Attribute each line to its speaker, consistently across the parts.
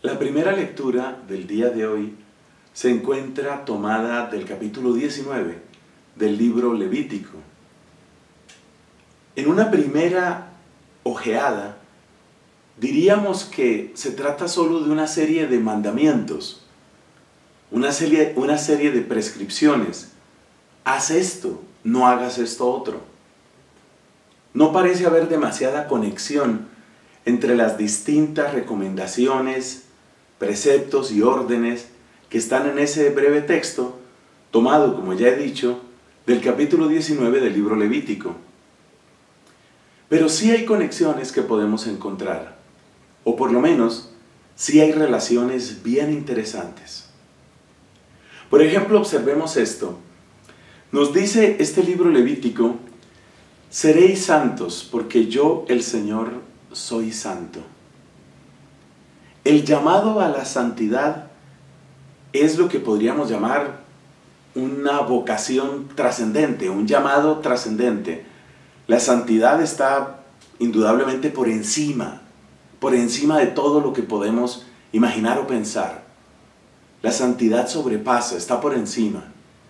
Speaker 1: La primera lectura del día de hoy se encuentra tomada del capítulo 19 del libro Levítico. En una primera ojeada, diríamos que se trata solo de una serie de mandamientos, una serie de prescripciones. Haz esto, no hagas esto otro. No parece haber demasiada conexión entre las distintas recomendaciones, preceptos y órdenes que están en ese breve texto, tomado, como ya he dicho, del capítulo 19 del libro Levítico. Pero sí hay conexiones que podemos encontrar, o por lo menos, sí hay relaciones bien interesantes. Por ejemplo, observemos esto. Nos dice este libro Levítico: seréis santos, porque yo, el Señor, soy santo. El llamado a la santidad es lo que podríamos llamar una vocación trascendente, un llamado trascendente. La santidad está indudablemente por encima de todo lo que podemos imaginar o pensar. La santidad sobrepasa, está por encima.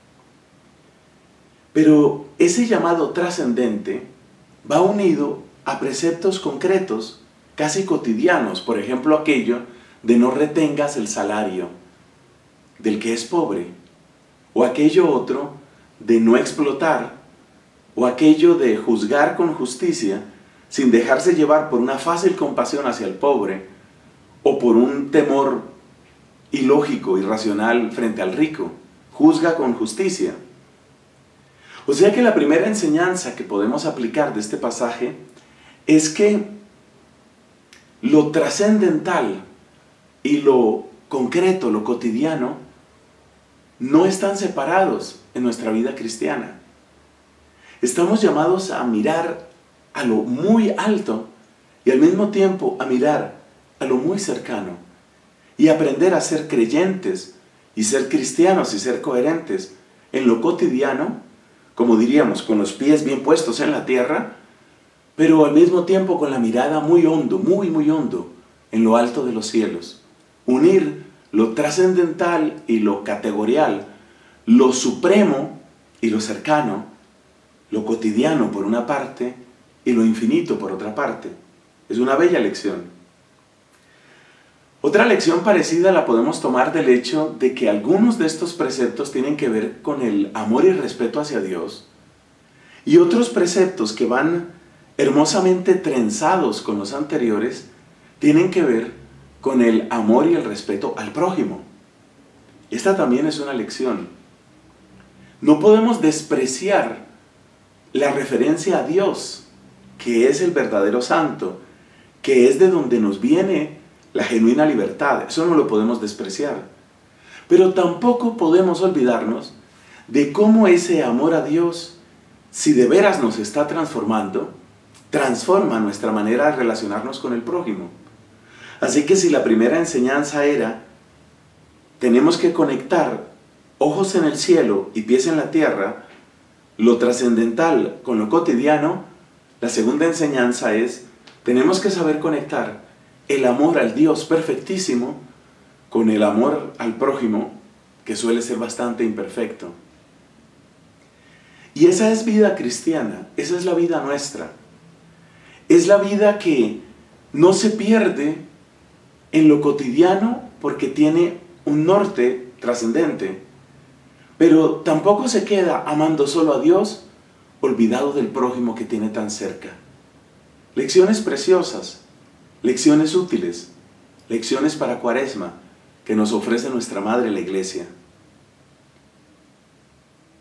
Speaker 1: Pero ese llamado trascendente va unido a preceptos concretos, casi cotidianos. Por ejemplo, aquello de no retengas el salario del que es pobre, o aquello otro de no explotar, o aquello de juzgar con justicia sin dejarse llevar por una fácil compasión hacia el pobre, o por un temor ilógico, irracional frente al rico. Juzga con justicia. O sea que la primera enseñanza que podemos aplicar de este pasaje es que lo trascendental y lo concreto, lo cotidiano, no están separados en nuestra vida cristiana. Estamos llamados a mirar a lo muy alto y al mismo tiempo a mirar a lo muy cercano y aprender a ser creyentes y ser cristianos y ser coherentes en lo cotidiano, como diríamos, con los pies bien puestos en la tierra, pero al mismo tiempo con la mirada muy hondo, muy hondo, en lo alto de los cielos. Unir lo trascendental y lo categorial, lo supremo y lo cercano, lo cotidiano por una parte y lo infinito por otra parte. Es una bella lección. Otra lección parecida la podemos tomar del hecho de que algunos de estos preceptos tienen que ver con el amor y respeto hacia Dios, y otros preceptos que van hermosamente trenzados con los anteriores tienen que ver con el amor y el respeto al prójimo. Esta también es una lección. No podemos despreciar la referencia a Dios, que es el verdadero santo, que es de donde nos viene la genuina libertad. Eso no lo podemos despreciar. Pero tampoco podemos olvidarnos de cómo ese amor a Dios, si de veras nos está transformando, transforma nuestra manera de relacionarnos con el prójimo. Así que si la primera enseñanza era, tenemos que conectar ojos en el cielo y pies en la tierra, lo trascendental con lo cotidiano, la segunda enseñanza es, tenemos que saber conectar el amor al Dios perfectísimo con el amor al prójimo, que suele ser bastante imperfecto. Y esa es vida cristiana, esa es la vida nuestra. Es la vida que no se pierde en lo cotidiano porque tiene un norte trascendente, pero tampoco se queda amando solo a Dios, olvidado del prójimo que tiene tan cerca. Lecciones preciosas, lecciones útiles, lecciones para Cuaresma que nos ofrece nuestra Madre la Iglesia.